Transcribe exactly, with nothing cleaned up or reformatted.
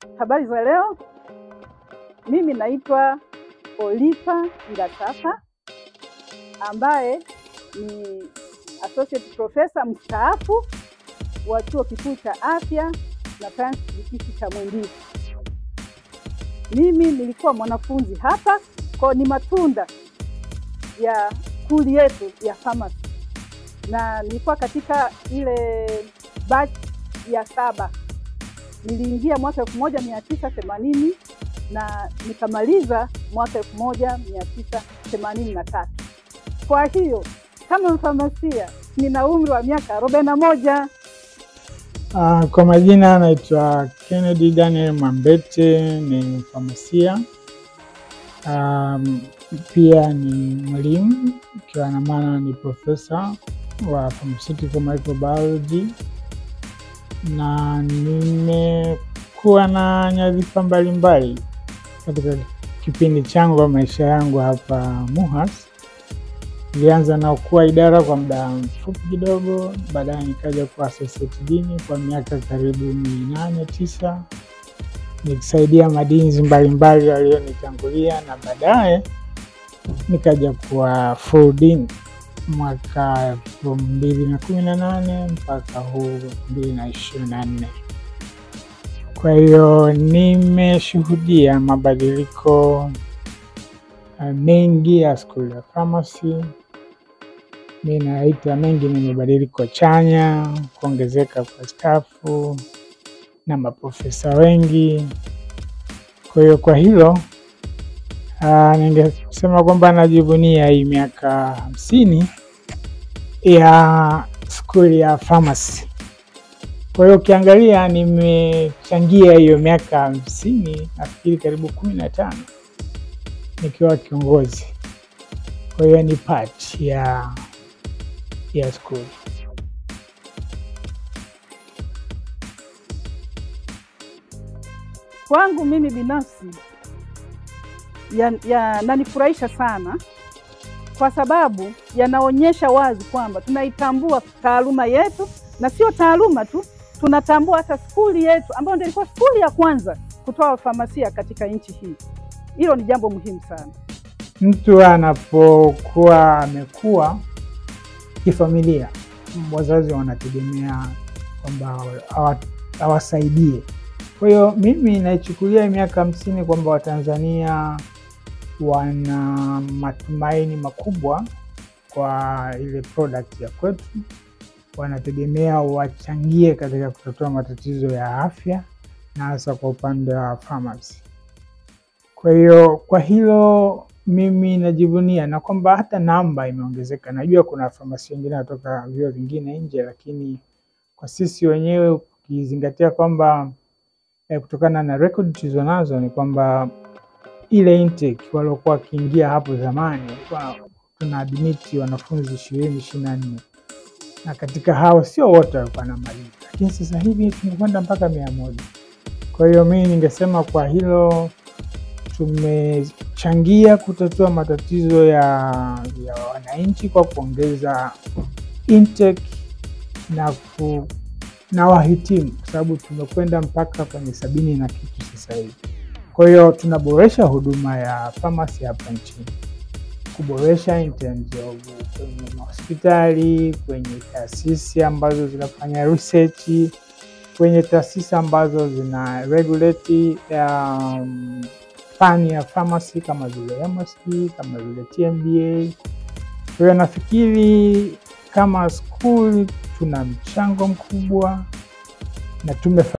Habari za leo. Mimi naitwa Olipa Ngatapa ambaye ni Associate Professor mstaafu wa Chuo Kikuu cha Afya na Sayansi Shirikishi cha Muhimbili. Mimi nilikuwa mwanafunzi hapa, kwa ni matunda ya skuli yetu ya pharmacy, na nilikuwa katika ile batch ya saba. Niliingia mwaka elfu moja mia tisa themanini na nikamaliza mwaka elfu moja mia tisa themanini na tatu. Kwa hiyo kama mfamasia nina umri wa miaka arobaini na moja. Uh, kwa majina naitwa Kennedy Daniel Mwambete, ni mfamasia. Um, pia ni mwalimu, ikiwa na maana ni profesa wa pharmaceutical microbiology, na nimekuwa na nyadhifa mbalimbali katika kipindi changu wa maisha yangu hapa MUHAS. Nilianza na kuwa idara kwa muda mfupi kidogo, baadaye nikaja kuwa associate dean kwa miaka karibu minane tisa, nikisaidia madini mbalimbali walionitangulia, na baadaye nikaja kuwa full dean mwaka elfu mbili na kumi na nane mpaka huu elfu mbili na ishirini na nne. Kwa hiyo nimeshuhudia mabadiliko mengi ya skuli ya pharmacy. Mimi naita mengi ni mabadiliko chanya, kuongezeka kwa stafu na maprofesa wengi. Kwa hiyo kwa hilo uh, ningesema kwamba najivunia hii miaka hamsini ya skuli ya pharmacy. Kwa hiyo ukiangalia nimechangia hiyo miaka hamsini, nafikiri karibu kumi na tano nikiwa kiongozi. Kwa hiyo ni part ya ya skuli. Kwangu mimi binafsi yananifurahisha ya sana, kwa sababu yanaonyesha wazi kwamba tunaitambua taaluma yetu, na sio taaluma tu, tunatambua hata skuli yetu ambayo ndio ilikuwa skuli ya kwanza kutoa famasia katika nchi hii. Hilo ni jambo muhimu sana. Mtu anapokuwa amekuwa kifamilia, wazazi wanategemea kwamba awasaidie. Kwa hiyo mimi naichukulia miaka hamsini kwamba Watanzania wana matumaini makubwa kwa ile product ya kwetu. Wanategemea wachangie katika kutatua matatizo ya afya, na hasa kwa upande wa pharmacy. Kwa hiyo kwa hilo mimi najivunia, na kwamba hata namba imeongezeka. Najua kuna pharmacy wengine kutoka vyuo vingine nje, lakini kwa sisi wenyewe ukizingatia kwamba eh, kutokana na record tulizonazo ni kwamba ile intake waliokuwa kiingia hapo zamani kwa tuna admit wanafunzi ishirini ishirini na nne, na katika hao sio wote walikuwa na maliza, lakini sasa hivi tumekwenda mpaka mia moja. Kwa hiyo mimi ningesema kwa hilo tumechangia kutatua matatizo ya ya wananchi kwa kuongeza intake na ku, na wahitimu, kwa sababu tumekwenda mpaka kwenye sabini na kitu sasa hivi. Kwa hiyo tunaboresha huduma ya pharmacy hapa nchini, kuboresha in terms of kwenye hospitali, kwenye taasisi ambazo zinafanya research, kwenye taasisi ambazo zina regulate um, fani ya pharmacy kama vile M S D, kama vile T M D A. Kwa hiyo nafikiri kama school tuna mchango mkubwa na tume